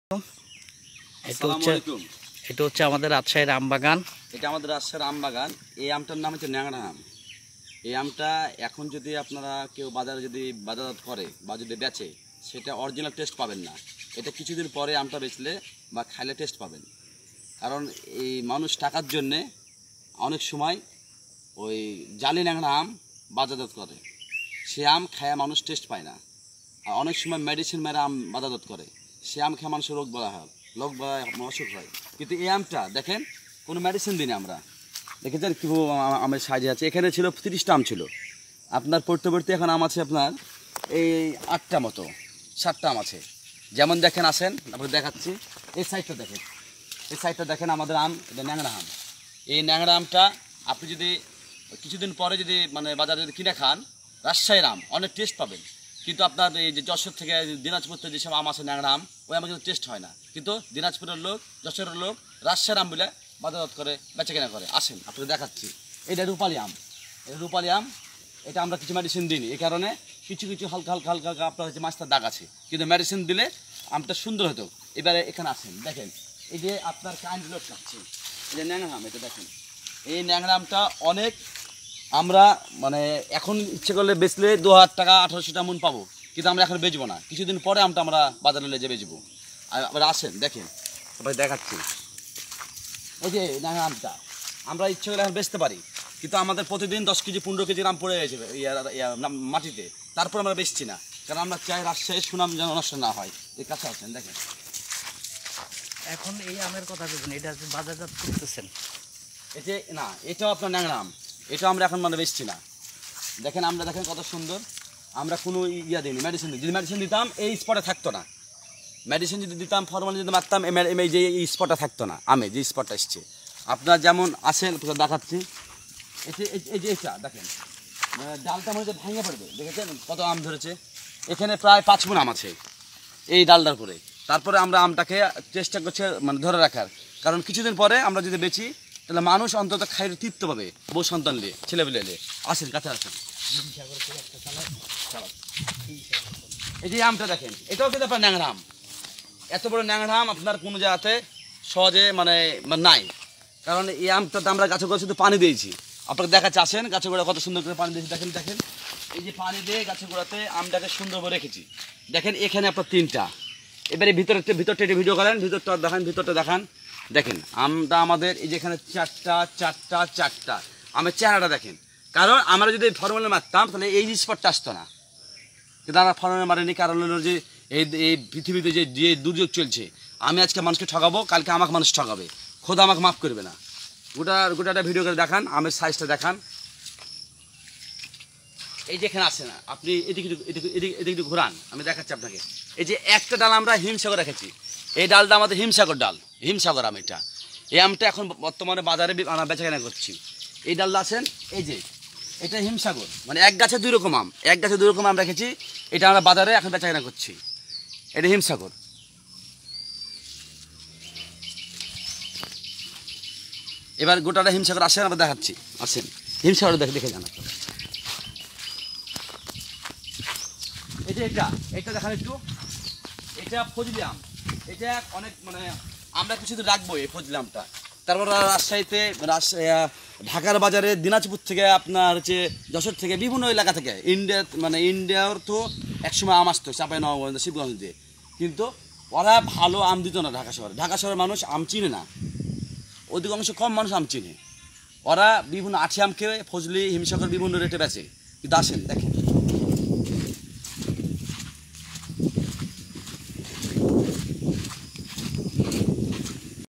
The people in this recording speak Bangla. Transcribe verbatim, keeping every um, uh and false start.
এটা হচ্ছে এটা হচ্ছে আমাদের রাজশাহীর আম বাগান। এটা আমাদের রাজশাহীর আম বাগান। এই আমটার নাম হচ্ছে ন্যাংরা আম। এই আমটা এখন যদি আপনারা কেউ বাজারে যদি বাজারজাত করে বা যদি বেচে, সেটা অরিজিনাল টেস্ট পাবেন না। এটা কিছুদিন পরে আমটা বেচলে বা খাইলে টেস্ট পাবেন। কারণ এই মানুষ টাকার জন্যে অনেক সময় ওই জালি ন্যাংরা আম বাজারজাত করে, সে আম খায়া মানুষ টেস্ট পায় না। আর অনেক সময় মেডিসিন মেরে আম বাজারজাত করে, সে আম খেয়ে মানুষের রোগ বলা হয়, রোগ বলা অসুখ হয়। কিন্তু এই আমটা দেখেন কোনো মেডিসিন দিই না আমরা। দেখেছেন কি আমের সাইজে আছে। এখানে ছিল তিরিশটা আম ছিল, আপনার পড়তে পড়তে এখন আম আছে আপনার এই আটটা মতো, সাতটা আম আছে। যেমন দেখেন আসেন তারপরে দেখাচ্ছি। এই সাইডটা দেখেন, এই সাইডটা দেখেন আমাদের আম, এটা ন্যাংরা আম। এই ন্যাংরা আমটা আপনি যদি কিছুদিন পরে যদি মানে বাজারে যদি কিনে খান, রাজশাহীর আম অনেক টেস্ট পাবেন। কিন্তু আপনার এই যে যশোর থেকে দিনাজপুর থেকে যেসব আম আছে ন্যাংরা আম, ওই আমার কিন্তু টেস্ট হয় না। কিন্তু দিনাজপুরের লোক, যশোরের লোক রাজশাহীর আম বলে বাজারজাত করে বেচা কেনা করে। আসেন আপনাকে দেখাচ্ছি। এটা রূপালী আম, এটা রূপালী আম। এটা আমরা কিছু মেডিসিন দিইনি, এই কারণে কিছু কিছু হালকা হালকা হালকা হালকা আপনার হচ্ছে মাছটার দাগ আছে, কিন্তু মেডিসিন দিলে আমটা সুন্দর হতো। এবারে এখানে আসেন দেখেন, এই যে আপনার কাইন্ড লোক খাচ্ছে, এই যে ন্যাংরা আম, এটা দেখেন। এই ন্যাংরা আমটা অনেক আমরা মানে এখন ইচ্ছে করলে বেচলে দু হাজার টাকা আঠারোশোটা মন পাবো, কিন্তু আমরা এখন বেচবো না। কিছুদিন পরে আমটা আমরা বাজারে লেজে বেচবো। আর আবার আসেন দেখেন, তারপরে দেখাচ্ছি। এই যে ন্যাংরা আমটা আমরা ইচ্ছে করলে এখন বেচতে পারি, কিন্তু আমাদের প্রতিদিন দশ কেজি পনেরো কেজি আম পড়ে গেছে মাটিতে, তারপর আমরা বেচছি না। কারণ আমরা চাই রাজশাহীর সুনাম যেন নষ্ট না হয়। এই কাছে আছেন দেখেন। এখন এই আমের কথা বলছেন, এটা বাজারজাত করতেছেন। এই যে না, এটাও আপনার ন্যাংরা আম, এটাও আমরা এখন মানে বেচছি না। দেখেন আমরা দেখেন কত সুন্দর। আমরা কোনো ইয়া দিইনি, মেডিসিন দিই। যদি মেডিসিন দিতাম এই স্পটে থাকতো না। মেডিসিন যদি দিতাম, ফরমালিন যদি মারতাম, এই যে এই স্পটটা থাকতো না। আমে যে স্পটটা এসছে আপনার যেমন আসেন দেখাচ্ছি। এই যে এটা দেখেন, ডালটা মধ্যে ভেঙে পড়বে, দেখেছেন কত আম ধরেছে। এখানে প্রায় পাঁচ গুণ আম আছে এই ডালটার করে। তারপরে আমরা আমটাকে চেষ্টা করছি মানে ধরে রাখার, কারণ কিছুদিন পরে আমরা যদি বেচি তাহলে মানুষ অন্তত খাইয়ে তৃপ্ত পাবে, বউ সন্তান নিয়ে, ছেলেপিলে নিয়ে। আসেন কাছে আসেন। এই যে আমটা দেখেন, এটাও কিন্তু আপনার ন্যাংরা আম। এত বড় ন্যাংরা আম আপনার কোনো জায়গাতে সহজে মানে নাই। কারণ এই আমটাতে আমরা গাছে গোড়া শুধু পানি দিয়েছি। আপনাকে দেখাচ্ছে, আসেন গাছে গোড়া কত সুন্দর করে পানি দিয়েছি। দেখেন দেখেন এই যে পানি দিয়ে গাছে গোড়াতে আমটাকে সুন্দর করে রেখেছি। দেখেন এখানে আপনার তিনটা। এবারে ভিতরে ভিতরটা একটু ভিডিও করেন, ভিতরটা দেখান, ভিতরটা দেখান। দেখেন আমটা আমাদের এই যেখানে চারটা চারটা চারটা আমের চেহারাটা দেখেন। কারণ আমরা যদি ফর্মালিন মারতাম তাহলে এই স্পটটা আসতো না, কিন্তু আমরা ফর্মালিন মারিনি। কারণ হলো যে এই এই পৃথিবীতে যে যে দুর্যোগ চলছে, আমি আজকে মানুষকে ঠকাবো, কালকে আমাকে মানুষ ঠকাবে, খোদা আমাকে মাফ করবে না। গোটা গোটাটা ভিডিও করে দেখান, আমের সাইজটা দেখান। এই যেখানে আসে না আপনি এদিকে এদিকে এদিকে এদিকে ঘোরান, আমি দেখাচ্ছি আপনাকে। এই যে একটা ডাল আমরা হিমসাগর রেখেছি, এই ডালটা আমাদের হিমসাগর ডাল, হিমসাগর আম। এটা এই আমটা এখন বর্তমানে বাজারে আমরা বেচা কেনা করছি। এই ডালটা আছেন, এই যে এটা হিমসাগর, মানে এক গাছে দুই রকম আম, এক গাছে দুই রকম আম রেখেছি। এটা আমরা বাজারে এখন বেচা কেনা করছি। এটা হিমসাগর। এবার গোটাটা হিমসাগর আসেন, আমরা দেখাচ্ছি। আসেন হিমসাগর দেখে দেখে জানা। এই যে এটা এটা দেখান একটু, এটা ফজলি আম। এটা অনেক মানে আমরা কিছু রাখবো এই ফজলি আমটা। তারপর রাজশাহীতে ঢাকার বাজারে দিনাজপুর থেকে আপনার হচ্ছে যশোর থেকে বিভিন্ন এলাকা থেকে ইন্ডিয়া মানে ইন্ডিয়ার তো একসময় আম আসতো চাপাই নবাবগঞ্জ শিবগঞ্জ দিয়ে, কিন্তু ওরা ভালো আম দিত না ঢাকা শহরে। ঢাকা শহরের মানুষ আম চিনে না, অধিকাংশ কম মানুষ আম চিনে। ওরা বিভিন্ন আঠি আম খেয়ে ফজলি হিমসাগর বিভিন্ন রেটে বেচে। কিন্তু আসেন দেখেন